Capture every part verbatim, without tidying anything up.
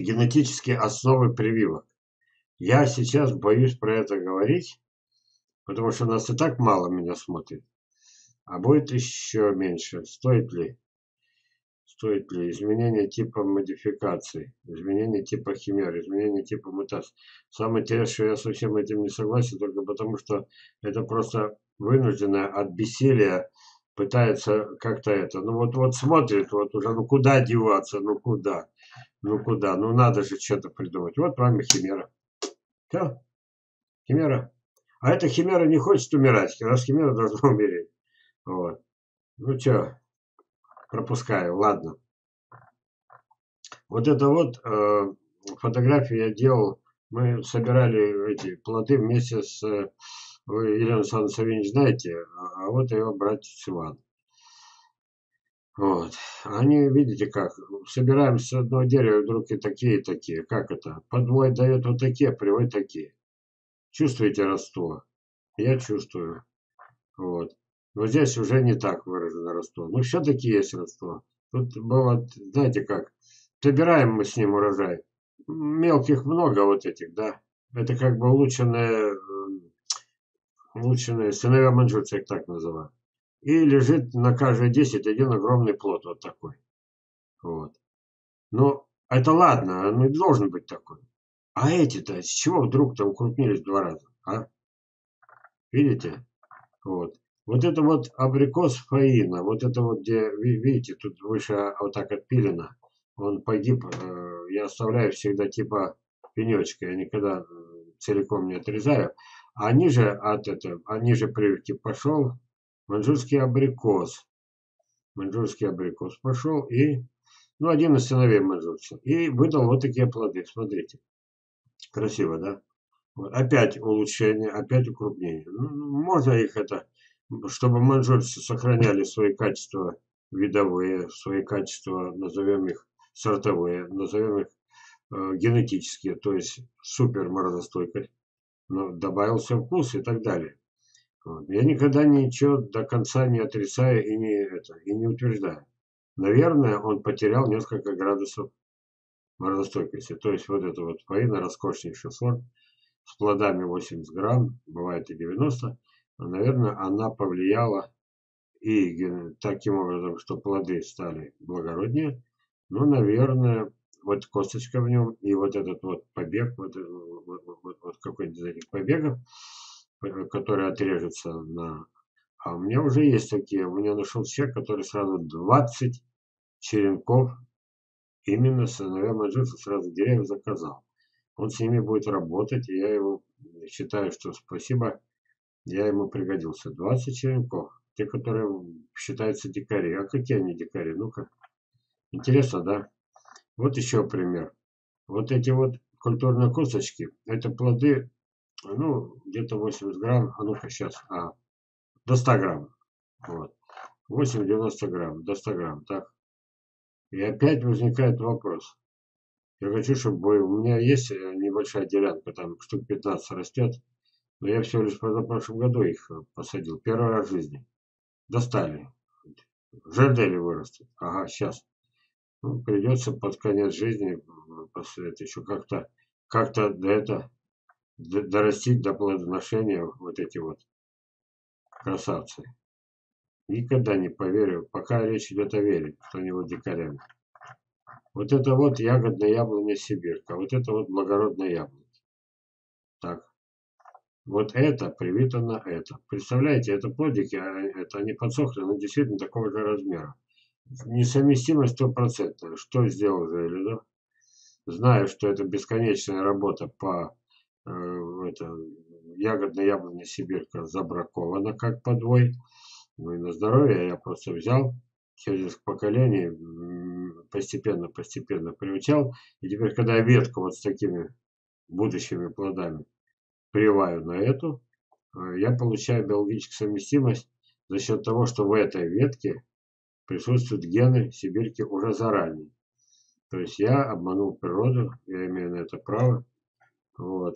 генетические основы прививок. Я сейчас боюсь про это говорить, потому что нас и так мало меня смотрит, а будет еще меньше. Стоит ли? Стоит ли изменение типа модификации, изменение типа химер, изменение типа мутаций? Самое интересное, что я со всем этим не согласен, только потому что это просто вынужденное от бессилия пытается как-то это. Ну вот, вот смотрит, вот уже, ну куда деваться, ну куда, ну куда, ну надо же что-то придумать. Вот вам и химера. Все, химера. А эта химера не хочет умирать, раз химера должна умереть. Вот. Ну что, пропускаю, ладно. Вот это вот э, фотографию я делал. Мы собирали эти плоды вместе с... Э, вы Елену Александровну Савинич знаете, а, а вот его братец Иван. Вот. Они, видите как, собираем с одного дерева вдруг и такие, и такие. Как это? Подвой дает вот такие, привой такие. Чувствуете родство? Я чувствую. Вот. Но здесь уже не так выражено родство. Но все-таки есть родство. Тут было, знаете как, собираем мы с ним урожай. Мелких много вот этих, да. Это как бы улучшенные, улучшенные сыновья маньчжурцы, я их так называю. И лежит на каждые десять один огромный плод вот такой. Вот. Но это ладно, он и должен быть такой. А эти-то с чего вдруг там укрупнились в два раза? А? Видите? Вот. Вот это вот абрикос Фаина, вот это вот где, видите, тут выше вот так отпилено, он погиб, э, я оставляю всегда типа пенечка, я никогда целиком не отрезаю. А ниже от этого, а ниже прививки пошел маньчжурский абрикос. Маньчжурский абрикос пошел и, ну, один из сыновей маньчжурца. И выдал вот такие плоды, смотрите. Красиво, да? Вот. Опять улучшение, опять укрупнение. Ну, можно их это, чтобы маньчжурцы сохраняли свои качества видовые, свои качества, назовем их сортовые, назовем их э, генетические, то есть супер морозостойкость, но добавился вкус и так далее. Вот. Я никогда ничего до конца не отрицаю и не, это, и не утверждаю. Наверное, он потерял несколько градусов морозостойкости. То есть вот это вот фаина, роскошнейший сорт, с плодами восемьдесят грамм, бывает и девяносто, но, наверное, она повлияла и таким образом, что плоды стали благороднее, но, наверное, вот косточка в нем и вот этот вот побег, вот, вот, вот, вот какой-нибудь из этих побегов, который отрежется на... А у меня уже есть такие, у меня нашел человек, который сразу двадцать черенков именно сыновья маньчжурцев сразу деревьев заказал. Он с ними будет работать, и я его считаю, что спасибо, я ему пригодился. двадцать черенков, те, которые считаются дикари. А какие они дикари? Ну-ка, интересно, да? Вот еще пример. Вот эти вот культурные косточки, это плоды, ну, где-то восемьдесят грамм, а ну-ка сейчас, а, до ста грамм. Вот. восемьдесят-девяносто грамм, до ста грамм, так. И опять возникает вопрос. Я хочу, чтобы у меня есть небольшая делянка, там штук пятнадцать растет, но я всего лишь в позапрошлом году их посадил, первый раз в жизни. Достали. Жардели вырастут. Ага, сейчас. Ну, придется под конец жизни после этого еще как-то как-то до это дорастить до плодоношения вот эти вот красавцы. Никогда не поверю, пока речь идет о вере, что-нибудь дикарями. Вот это вот ягодная яблоня сибирка, вот это вот благородная яблоня. Так, вот это привито на это. Представляете, это плодики, это они подсохли, но действительно такого же размера. Несовместимость стопроцентная. Что сделал Железов? Знаю, что это бесконечная работа по э, это, ягодной яблоне сибирка забракована как подвой. Ну и на здоровье я просто взял через поколение, постепенно-постепенно приучал. И теперь, когда я ветку вот с такими будущими плодами приваю на эту, я получаю биологическую совместимость за счет того, что в этой ветке присутствуют гены сибирки уже заранее. То есть я обманул природу, я имею на это право. Вот.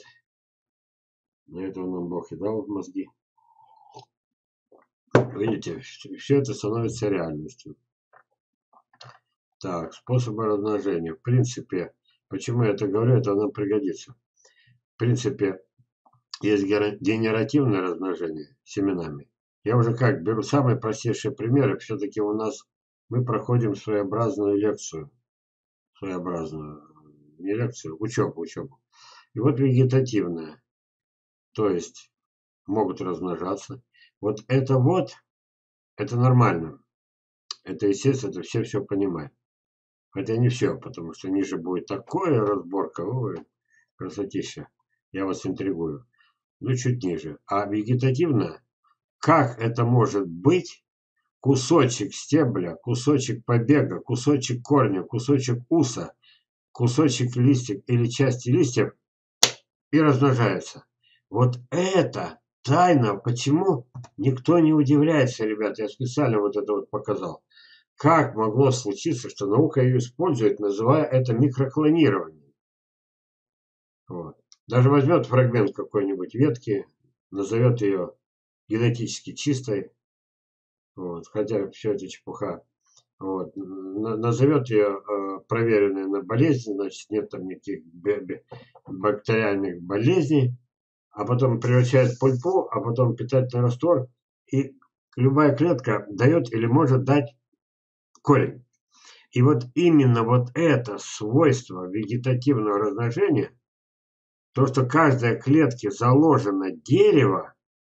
Для этого нам Бог и дал мозги. Видите, все это становится реальностью. Так, способы размножения. В принципе, Почему я это говорю? Это нам пригодится. В принципе, есть генеративное размножение семенами. Я уже как беру самые простейшие примеры. Все-таки у нас мы проходим своеобразную лекцию. Своеобразную, не лекцию, учебу, учебу. И вот вегетативное. То есть могут размножаться. Вот это вот, это нормально. Это естественно, это все все понимают. Хотя не все, потому что ниже будет такое разборка. Ой, красотища. Я вас интригую. Ну, чуть ниже. А вегетативное, как это может быть кусочек стебля, кусочек побега, кусочек корня, кусочек уса, кусочек листьев или части листьев и размножается? Вот это тайна. Почему никто не удивляется, ребята? Я специально вот это вот показал. Как могло случиться, что наука ее использует, называя это микроклонированием? Вот. Даже возьмет фрагмент какой-нибудь ветки, назовет ее генетически чистой, вот, хотя все это чепуха, вот, назовет ее э, проверенной на болезнь, значит нет там никаких бактериальных болезней, а потом превращает в пульпу, а потом питательный раствор, и любая клетка дает или может дать корень. И вот именно вот это свойство вегетативного размножения, то, что каждой клетке заложено дерево,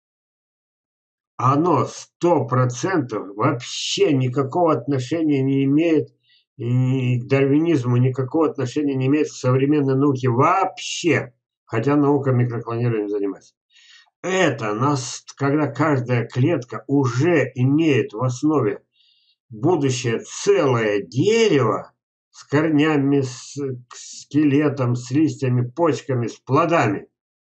оно сто процентов вообще никакого отношения не имеет и к дарвинизму, никакого отношения не имеет к современной науке вообще, хотя наука микроклонированием занимается. Это нас, когда каждая клетка уже имеет в основе будущее целое дерево с корнями, с скелетом, с листьями, почками, с плодами.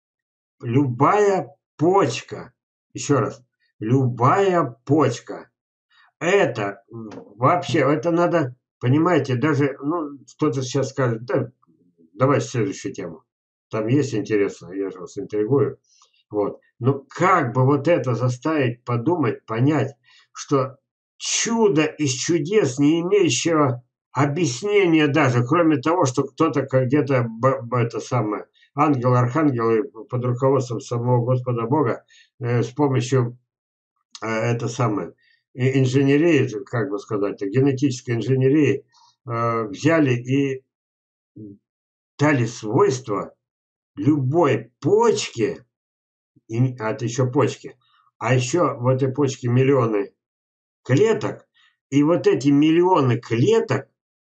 Любая почка, еще раз, любая почка, это вообще, это надо, понимаете, даже, ну, кто-то сейчас скажет, да, давай следующую тему. Там есть интересно, я же вас интригую. Вот. Но как бы вот это заставить подумать, понять, что чудо из чудес, не имеющего объяснения даже, кроме того, что кто-то где-то, это самое, ангел, архангел под руководством самого Господа Бога э, с помощью э, это самое, инженерии, как бы сказать, генетической инженерии э, взяли и дали свойства любой почке, и, а это еще почки, а еще в этой почке миллионы клеток, и вот эти миллионы клеток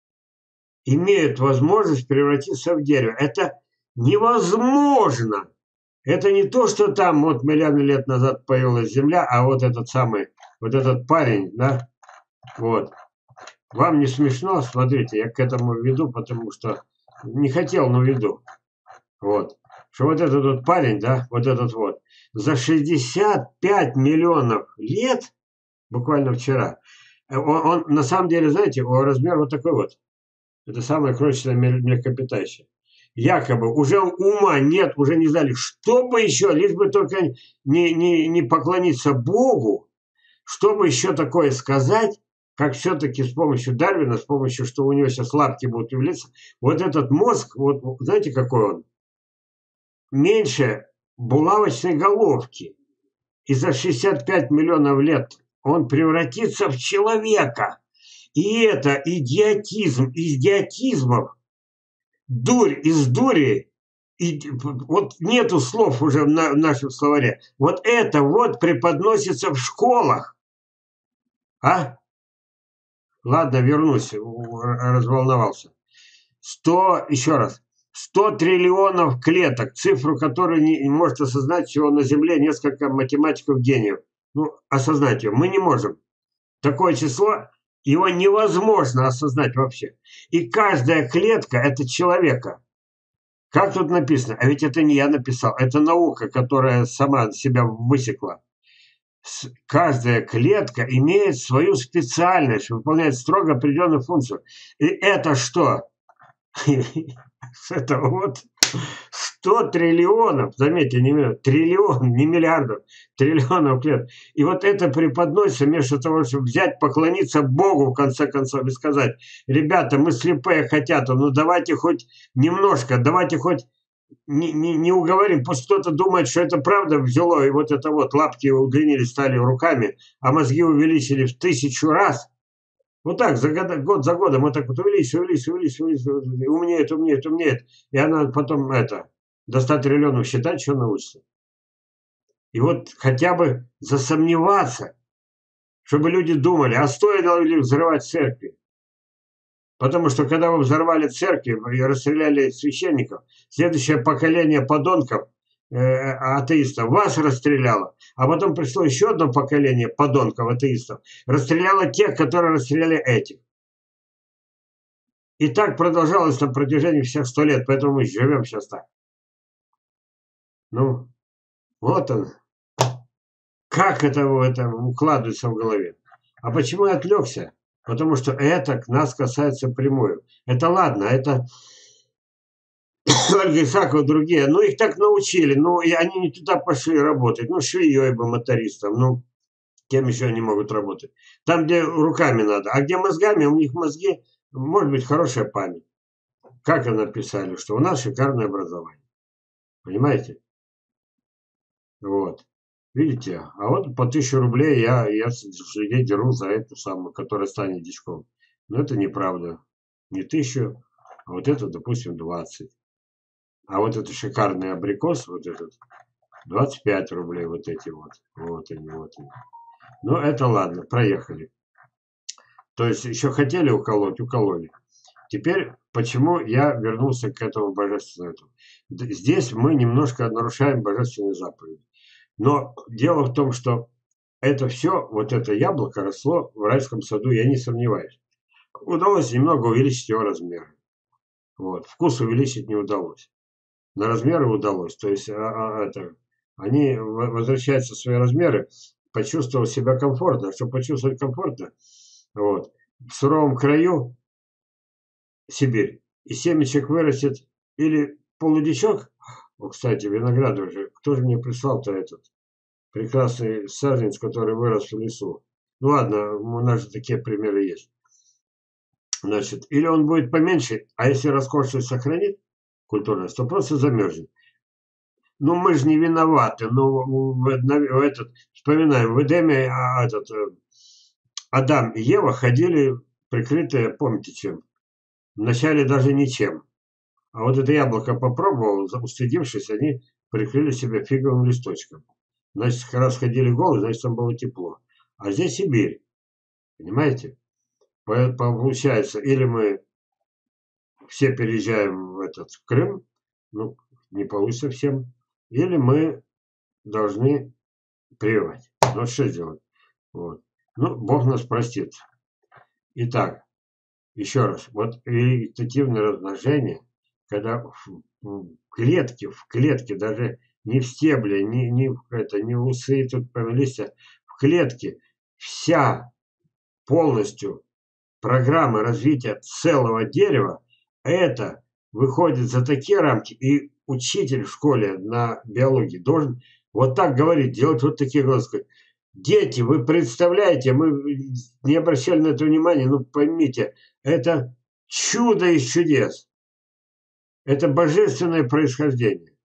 имеют возможность превратиться в дерево. Это невозможно. Это не то, что там вот миллионы лет назад появилась Земля, а вот этот самый, вот этот парень, да, вот. Вам не смешно? Смотрите, я к этому веду, потому что не хотел, но веду. Вот. Что вот этот вот парень, да, вот этот вот, за шестьдесят пять миллионов лет, буквально вчера, он, он на самом деле, знаете, его размер вот такой вот. Это самое крошечное млекопитающее. Якобы уже ума нет, уже не знали, что бы еще, лишь бы только не, не, не поклониться Богу, чтобы еще такое сказать, как все-таки с помощью Дарвина, с помощью, что у него сейчас лапки будут являться, вот этот мозг, вот знаете, какой он? Меньше булавочной головки. И за шестьдесят пять миллионов лет он превратится в человека. И это идиотизм идиотизмов, дурь из дури. И вот нету слов уже в, на, в нашем словаре. Вот это вот преподносится в школах. А? Ладно, вернусь, разволновался. Сто, еще раз, сто триллионов клеток, цифру, которую не, не может осознать всего на Земле несколько математиков-гениев. Ну, осознать ее мы не можем. Такое число, его невозможно осознать вообще. И каждая клетка – это человека. Как тут написано? А ведь это не я написал, это наука, которая сама себя высекла. Каждая клетка имеет свою специальность, выполняет строго определенную функцию. И это что? Это вот сто триллионов, заметьте, не миллион, триллион, не миллиардов, триллионов лет. И вот это преподносится вместо того, чтобы взять, поклониться Богу, в конце концов, и сказать: ребята, мы слепые хотят, ну давайте хоть немножко, давайте хоть не, не, не уговорим, пусть кто-то думает, что это правда взяло, и вот это вот лапки удлинились, стали руками, а мозги увеличили в тысячу раз. Вот так, за год, год за годом, вот так вот увеличивается, увеличивается, увеличивается, умнеет, умнеет, умнеет. И она потом, это, до ста триллионов считать, что научится. И вот хотя бы засомневаться, чтобы люди думали, а стоило ли взрывать церкви? Потому что когда вы взорвали церкви и расстреляли священников, следующее поколение подонков, э, атеистов, вас расстреляло, а потом пришло еще одно поколение подонков, атеистов, расстреляло тех, которые расстреляли этих. И так продолжалось на протяжении всех сто лет, поэтому мы живем сейчас так. Ну, вот он. Как это, это укладывается в голове? А почему я отвлекся? Потому что это нас касается прямую. Это ладно, это Ольга Исакова, другие. Ну, их так научили. Ну, и они не туда пошли работать. Ну, швеей бы, мотористом. Ну, кем еще они могут работать? Там, где руками надо. А где мозгами, у них мозги, может быть, хорошая память. Как они написали, что у нас шикарное образование. Понимаете? Вот. Видите? А вот по тысяче рублей я, я людей деру за эту самую, которая станет дичком. Но это неправда. Не тысячу, а вот это, допустим, двадцать. А вот это шикарный абрикос, вот этот, двадцать пять рублей, вот эти вот. Вот они, вот они. Ну, это ладно, проехали. То есть еще хотели уколоть, укололи. Теперь, почему я вернулся к этому божественному? Здесь мы немножко нарушаем божественные заповеди. Но дело в том, что это все, вот это яблоко росло в райском саду, я не сомневаюсь. Удалось немного увеличить его размеры. Вот. Вкус увеличить не удалось. На размеры удалось. То есть а, а, это, они возвращаются в свои размеры, почувствовал себя комфортно. Чтобы почувствовать комфортно, вот, в суровом краю Сибирь, и семечек вырастет или полудичок. О, кстати, виноград уже. Кто же мне прислал-то этот прекрасный саженец, который вырос в лесу? Ну ладно, у нас же такие примеры есть. Значит, или он будет поменьше, а если роскошность сохранит культурность, то просто замерзнет. Ну, мы же не виноваты. Ну, в, в этот, вспоминаем, в Эдеме а, этот, Адам и Ева ходили прикрытые, помните чем? Вначале даже ничем. А вот это яблоко попробовал, устыдившись, они прикрыли себя фиговым листочком. Значит, раз ходили голые, значит, там было тепло. А здесь Сибирь. Понимаете? Получается, или мы все переезжаем в этот в Крым, ну, не получится всем, или мы должны прививать. Ну, что сделать? Вот. Ну, Бог нас простит. Итак, еще раз. Вот вегетативное размножение, когда в клетке, в клетке, даже не в стебле, не, не, в, это, не в усы, тут листья, в клетке вся полностью программа развития целого дерева, это выходит за такие рамки, и учитель в школе на биологии должен вот так говорить, делать вот такие глазки. Дети, вы представляете, мы не обращали на это внимания, но поймите, это чудо из чудес. Это божественное происхождение.